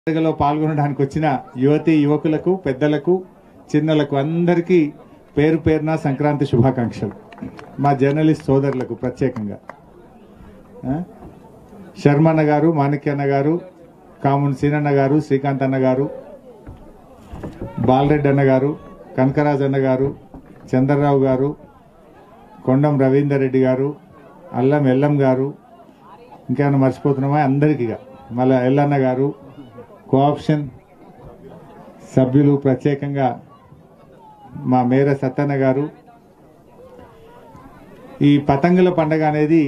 పండుగలో పాల్గొనడానికి వచ్చిన యువతి యువకులకు పెద్దలకు చిన్నలకు అందరికీ పేరు పేరున సంక్రాంతి శుభాకాంక్షలు. మా జర్నలిస్ట్ సోదరులకు ప్రత్యేకంగా శర్మన్న గారు, మాణిక్యన్న గారు, కామున్ సీనన్న గారు, శ్రీకాంత్ అన్న గారు, బాలరెడ్డి అన్న గారు, కనకరాజ్ అన్న గారు, చంద్రరావు గారు, కొండం రవీందర్ రెడ్డి గారు, అల్లం ఎల్లం గారు, ఇంకేమైనా మర్చిపోతున్నామా అందరికీ, మళ్ళీ ఎల్లన్న గారు, కోఆప్షన్ సభ్యులు, ప్రత్యేకంగా మా మేర సత్తన్న గారు. ఈ పతంగుల పండగ అనేది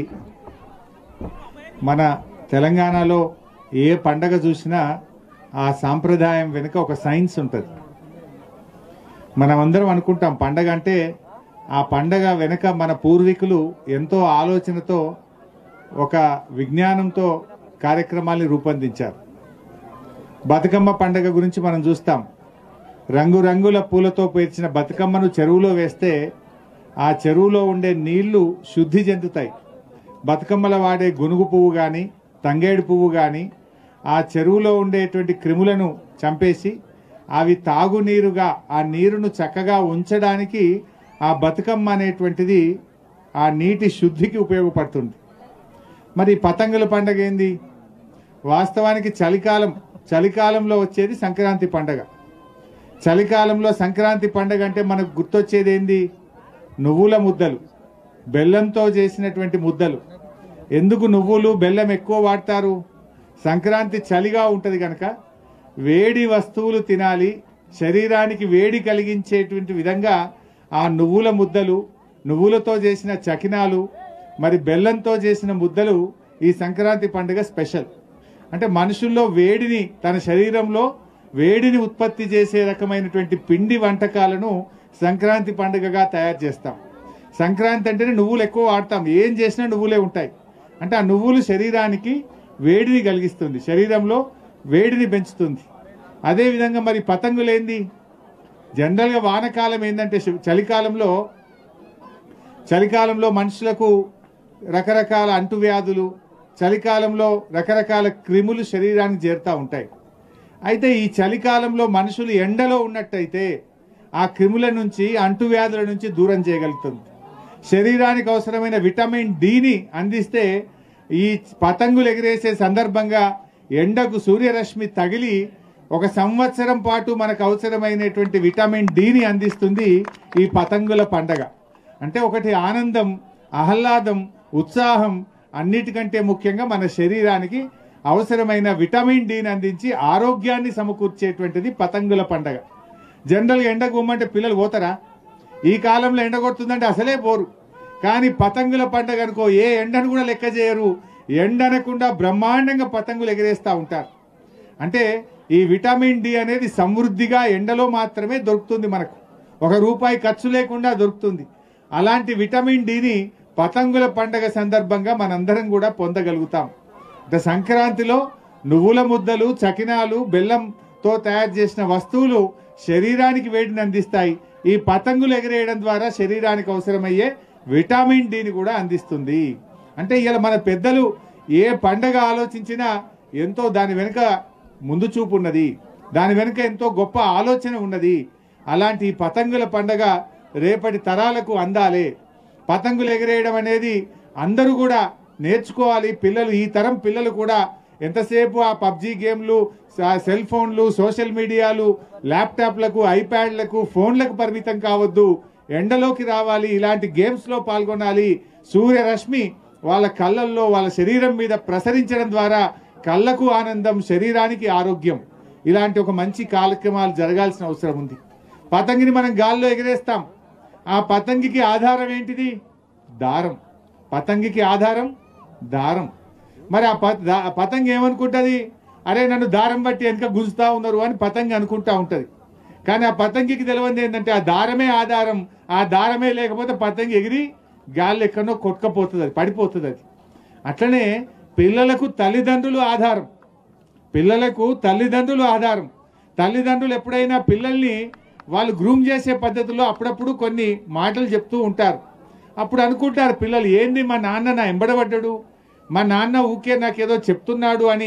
మన తెలంగాణలో ఏ పండగ చూసినా ఆ సాంప్రదాయం వెనుక ఒక సైన్స్ ఉంటుంది. మనమందరం అనుకుంటాం పండగ అంటే ఆ పండగ వెనుక మన పూర్వీకులు ఎంతో ఆలోచనతో ఒక విజ్ఞానంతో కార్యక్రమాల్ని రూపొందించారు. బతుకమ్మ పండగ గురించి మనం చూస్తాం. రంగురంగుల పూలతో పేర్చిన బతుకమ్మను చెరువులో వేస్తే ఆ చెరువులో ఉండే నీళ్లు శుద్ధి చెందుతాయి. బతుకమ్మల వాడే గునుగు పువ్వు కానీ తంగేడు పువ్వు కానీ ఆ చెరువులో ఉండేటువంటి క్రిములను చంపేసి అవి తాగునీరుగా ఆ నీరును చక్కగా ఉంచడానికి ఆ బతుకమ్మ అనేటువంటిది ఆ నీటి శుద్ధికి ఉపయోగపడుతుంది. మరి పతంగుల పండగ ఏంది? వాస్తవానికి చలికాలంలో వచ్చేది సంక్రాంతి పండగ. చలికాలంలో సంక్రాంతి పండగ అంటే మనకు గుర్తొచ్చేది ఏంది? నువ్వుల ముద్దలు, బెల్లంతో చేసినటువంటి ముద్దలు. ఎందుకు నువ్వులు బెల్లం ఎక్కువ వాడతారు? సంక్రాంతి చలిగా ఉంటుంది కనుక వేడి వస్తువులు తినాలి, శరీరానికి వేడి కలిగించేటువంటి విధంగా ఆ నువ్వుల ముద్దలు, నువ్వులతో చేసిన చకినాలు, మరి బెల్లంతో చేసిన ముద్దలు ఈ సంక్రాంతి పండుగ స్పెషల్. అంటే మనుషుల్లో వేడిని, తన శరీరంలో వేడిని ఉత్పత్తి చేసే రకమైనటువంటి పిండి వంటకాలను సంక్రాంతి పండుగగా తయారు చేస్తాం. సంక్రాంతి అంటేనే నువ్వులు ఎక్కువ వాడతాం, ఏం చేసినా నువ్వులే ఉంటాయి. అంటే ఆ నువ్వులు శరీరానికి వేడిని కలిగిస్తుంది, శరీరంలో వేడిని పెంచుతుంది. అదేవిధంగా మరి పతంగులేంది? జనరల్గా వానకాలం ఏంటంటే చలికాలంలో మనుషులకు రకరకాల అంటువ్యాధులు, చలికాలంలో రకరకాల క్రిములు శరీరానికి చేరుతూ ఉంటాయి. అయితే ఈ చలికాలంలో మనుషులు ఎండలో ఉన్నట్టయితే ఆ క్రిముల నుంచి, అంటువ్యాధుల నుంచి దూరం చేయగలుగుతుంది. శరీరానికి అవసరమైన విటమిన్ డిని అందిస్తే ఈ పతంగులు ఎగిరేసే సందర్భంగా ఎండకు సూర్యరశ్మి తగిలి ఒక సంవత్సరం పాటు మనకు అవసరమైనటువంటి విటమిన్ డిని అందిస్తుంది ఈ పతంగుల పండగ. అంటే ఒకటి ఆనందం, ఆహ్లాదం, ఉత్సాహం, అన్నిటికంటే ముఖ్యంగా మన శరీరానికి అవసరమైన విటమిన్ డిని అందించి ఆరోగ్యాన్ని సమకూర్చేటువంటిది పతంగుల పండగ. జనరల్గా ఎండ గుమ్మంటే పిల్లలు పోతారా? ఈ కాలంలో ఎండ కొడుతుందంటే అసలే పోరు. కానీ పతంగుల పండగ అనుకో ఏ ఎండను కూడా లెక్క చేయరు, ఎండనకుండా బ్రహ్మాండంగా పతంగులు ఎగిరేస్తూ ఉంటారు. అంటే ఈ విటమిన్ డి అనేది సమృద్ధిగా ఎండలో మాత్రమే దొరుకుతుంది, మనకు ₹1 ఖర్చు లేకుండా దొరుకుతుంది. అలాంటి విటమిన్ డిని పతంగుల పండగ సందర్భంగా మనందరం కూడా పొందగలుగుతాం. అంటే సంక్రాంతిలో నువ్వుల ముద్దలు, చకినాలు, బెల్లంతో తయారు చేసిన వస్తువులు శరీరానికి వేడిని అందిస్తాయి. ఈ పతంగులు ఎగిరేయడం ద్వారా శరీరానికి అవసరమయ్యే విటమిన్ డిని కూడా అందిస్తుంది. అంటే ఇలా మన పెద్దలు ఏ పండగ ఆలోచించినా ఎంతో దాని వెనుక ముందు చూపు ఉన్నది, దాని వెనుక ఎంతో గొప్ప ఆలోచన ఉన్నది. అలాంటి పతంగుల పండగ రేపటి తరాలకు అందాలే. పతంగులు ఎగిరేయడం అనేది అందరూ కూడా నేర్చుకోవాలి. పిల్లలు, ఈ తరం పిల్లలు కూడా ఎంతసేపు ఆ పబ్జీ గేమ్లు, సెల్ ఫోన్లు, సోషల్ మీడియాలు, ల్యాప్టాప్లకు, ఐప్యాడ్లకు, ఫోన్లకు పరిమితం కావద్దు. ఎండలోకి రావాలి, ఇలాంటి గేమ్స్లో పాల్గొనాలి. సూర్యరశ్మి వాళ్ళ కళ్ళల్లో, వాళ్ళ శరీరం మీద ప్రసరించడం ద్వారా కళ్ళకు ఆనందం, శరీరానికి ఆరోగ్యం. ఇలాంటి ఒక మంచి కార్యక్రమాలు జరగాల్సిన అవసరం ఉంది. పతంగిని మనం గాల్లో ఎగిరేస్తాం. ఆ పతంగికి ఆధారం ఏంటిది? దారం. పతంగికి ఆధారం దారం. మరి ఆ పతంగి ఏమనుకుంటుంది? అరే నన్ను దారం బట్టి వెనక గుంజుతా ఉన్నారు అని పతంగి అనుకుంటా ఉంటుంది. కానీ ఆ పతంగికి తెలియంది ఏంటంటే ఆ దారమే ఆధారం. ఆ దారమే లేకపోతే పతంగి ఎగిరి గాల్లో ఎక్కడో కొట్టుకపోతుంది, అది పడిపోతుంది. అది అట్లనే పిల్లలకు తల్లిదండ్రులు ఆధారం. పిల్లలకు తల్లిదండ్రులు ఆధారం. తల్లిదండ్రులు ఎప్పుడైనా పిల్లల్ని వాళ్ళు గ్రూమ్ చేసే పద్ధతిలో అప్పుడప్పుడు కొన్ని మాటలు చెప్తూ ఉంటారు. అప్పుడు అనుకుంటారు పిల్లలు, ఏంది మా నాన్న నా ఎంబడబడ్డాడు, మా నాన్న ఊకే నాకేదో చెప్తున్నాడు అని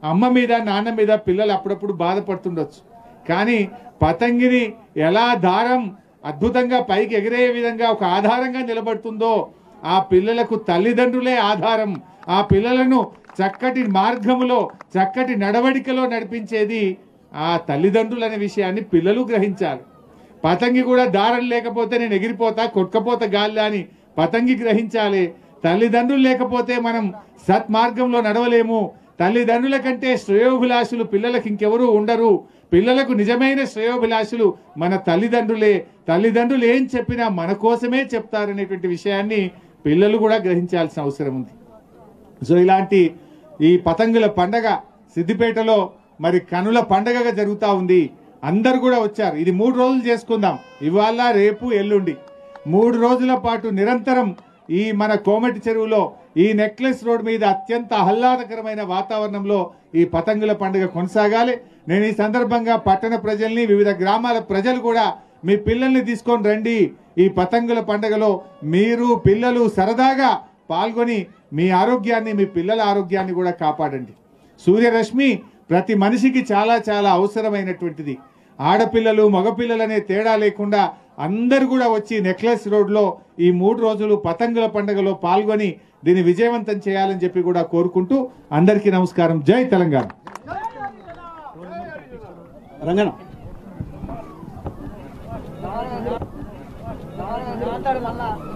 అమ్మ మీద నాన్న మీద పిల్లలు అప్పుడప్పుడు బాధపడుతుండొచ్చు. కానీ పతంగిని ఎలా దారం అద్భుతంగా పైకి ఎగిరే విధంగా ఒక ఆధారంగా నిలబడుతుందో ఆ పిల్లలకు తల్లిదండ్రులే ఆధారం. ఆ పిల్లలను చక్కటి మార్గములో చక్కటి నడవడికలో నడిపించేది ఆ తల్లిదండ్రులు అనే విషయాన్ని పిల్లలు గ్రహించాలి. పతంగి కూడా దారం లేకపోతే నేను ఎగిరిపోతా కొట్టుకపోతా గాలి అని పతంగి గ్రహించాలి. తల్లిదండ్రులు లేకపోతే మనం సత్మార్గంలో నడవలేము. తల్లిదండ్రుల కంటే శ్రేయోభిలాషులు పిల్లలకు ఇంకెవరూ ఉండరు. పిల్లలకు నిజమైన శ్రేయోభిలాషులు మన తల్లిదండ్రులే. తల్లిదండ్రులు ఏం చెప్పినా మన కోసమే చెప్తారనేటువంటి విషయాన్ని పిల్లలు కూడా గ్రహించాల్సిన అవసరం ఉంది. సో ఇలాంటి ఈ పతంగుల పండగ సిద్దిపేటలో మరి కనుల పండగగా జరుగుతూ ఉంది. అందరు కూడా వచ్చారు. ఇది 3 రోజులు చేసుకుందాం. ఇవాళ రేపు ఎల్లుండి 3 రోజుల పాటు నిరంతరం ఈ మన కోమటి చెరువులో ఈ నెక్లెస్ రోడ్ మీద అత్యంత ఆహ్లాదకరమైన వాతావరణంలో ఈ పతంగుల పండుగ కొనసాగాలి. నేను ఈ సందర్భంగా పట్టణ ప్రజల్ని వివిధ గ్రామాల ప్రజలు కూడా మీ పిల్లల్ని తీసుకొని రండి. ఈ పతంగుల పండుగలో మీరు పిల్లలు సరదాగా పాల్గొని మీ ఆరోగ్యాన్ని మీ పిల్లల ఆరోగ్యాన్ని కూడా కాపాడండి. సూర్యరశ్మి ప్రతి మనిషికి చాలా చాలా అవసరమైనటువంటిది. ఆడపిల్లలు మగపిల్లలు అనే తేడా లేకుండా అందరు కూడా వచ్చి నెక్లెస్ రోడ్లో ఈ 3 రోజులు పతంగుల పండుగలో పాల్గొని దీన్ని విజయవంతం చేయాలని చెప్పి కూడా కోరుకుంటూ అందరికీ నమస్కారం. జై తెలంగాణ. రంగన